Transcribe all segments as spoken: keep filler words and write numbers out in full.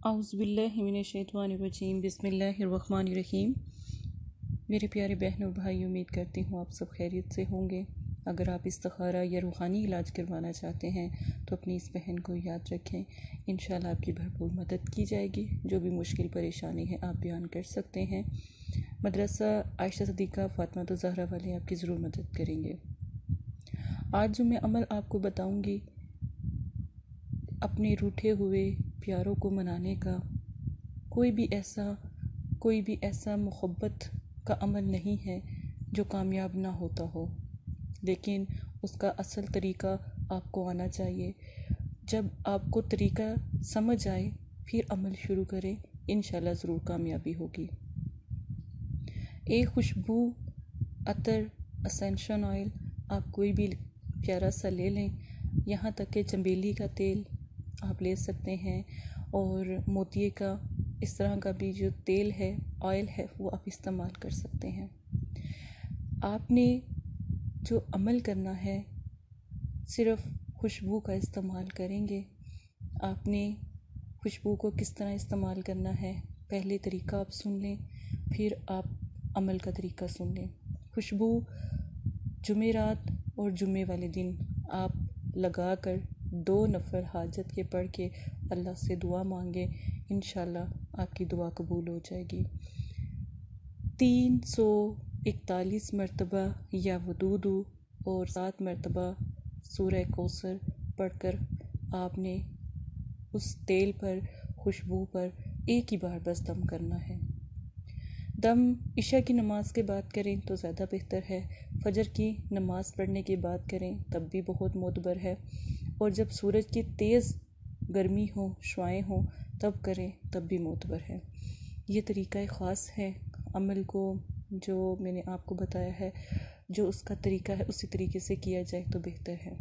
اعوذ باللہ من الشیطان الرجیم بسم اللہ الرحمن الرحیم۔ میرے پیارے بہنوں اور بھائی، امید کرتی ہوں آپ سب خیریت سے ہوں گے۔ اگر آپ استخارہ یا روحانی علاج کروانا چاہتے ہیں تو اپنی اس بہن کو یاد رکھیں، انشاءاللہ آپ کی بھرپور مدد کی جائے گی۔ جو بھی مشکل پریشانی ہے آپ بیان کر سکتے ہیں۔ مدرسہ عائشہ صدیقہ فاطمہ الزہرا والے آپ کی ضرور مدد کریں گے۔ آج جو میں عمل آپ کو بتاؤں گی، اپنے روٹھے ہوئے پیاروں کو منانے کا کوئی بھی ایسا کوئی بھی ایسا محبت کا عمل نہیں ہے جو کامیاب نہ ہوتا ہو، لیکن اس کا اصل طریقہ آپ کو آنا چاہیے۔ جب آپ کو طریقہ سمجھ آئے پھر عمل شروع کریں، انشاءاللہ ضرور کامیابی ہوگی۔ ایک خوشبو، عطر، اسینشن آئل آپ کوئی بھی پیارا سا لے لیں، یہاں تک کہ چنبیلی کا تیل آپ لے سکتے ہیں، اور موتیے کا اس طرح کا بھی جو تیل ہے، آئل ہے، وہ آپ استعمال کر سکتے ہیں۔ آپ نے جو عمل کرنا ہے صرف خوشبو کا استعمال کریں گے۔ آپ نے خوشبو کو کس طرح استعمال کرنا ہے، پہلے طریقہ آپ سن لیں، پھر آپ عمل کا طریقہ سن لیں۔ خوشبو جمعرات اور جمعے والے دن آپ لگا کر دو نفل حاجت کے پڑھ کے اللہ سے دعا مانگیں، انشاءاللہ آپ کی دعا قبول ہو جائے گی۔ تین سو اکتالیس مرتبہ یا ودودو اور سات مرتبہ سورہ کوثر پڑھ کر آپ نے اس تیل پر، خوشبو پر ایک ہی بار بس دم کرنا ہے۔ دم عشاء کی نماز کے بعد کریں تو زیادہ بہتر ہے، فجر کی نماز پڑھنے کے بعد کریں تب بھی بہت معتبر ہے، اور جب سورج کی تیز گرمی ہو، شعاعیں ہوں، تب کریں تب بھی معتبر ہے۔ یہ طریقہ خاص ہے عمل کو جو میں نے آپ کو بتایا ہے، جو اس کا طریقہ ہے اسی طریقے سے کیا جائے تو بہتر ہے۔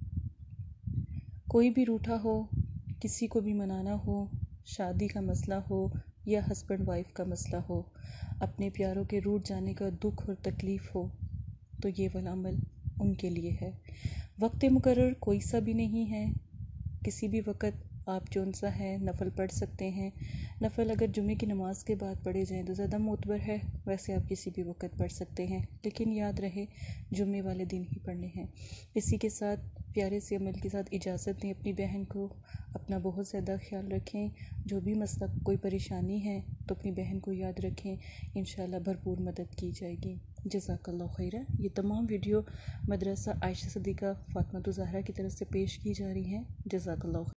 کوئی بھی روٹھا ہو، کسی کو بھی منانا ہو، شادی کا مسئلہ ہو یا ہسبینڈ وائف کا مسئلہ ہو، اپنے پیاروں کے روٹھ جانے کا دکھ اور تکلیف ہو، تو یہ والا عمل ان کے لیے ہے۔ وقت مقرر کوئی سا بھی نہیں ہے، کسی بھی وقت آپ جون سا ہے نفل پڑھ سکتے ہیں۔ نفل اگر جمعے کی نماز کے بعد پڑھے جائیں تو زیادہ معتبر ہے، ویسے آپ کسی بھی وقت پڑھ سکتے ہیں، لیکن یاد رہے جمعے والے دن ہی پڑھنے ہیں۔ اسی کے ساتھ پیارے سے عمل کے ساتھ اجازت دیں اپنی بہن کو، اپنا بہت زیادہ خیال رکھیں۔ جو بھی مسئلہ کوئی پریشانی ہے تو اپنی بہن کو یاد رکھیں، انشاءاللہ بھرپور مدد کی جائے گی۔ جزاک اللہ خیرہ۔ یہ تمام ویڈیو مدرسہ عائشہ صدیقہ فاطمہ الزہرا کی طرف سے پیش کی جا رہی ہیں۔ جزاک اللہ خیرہ۔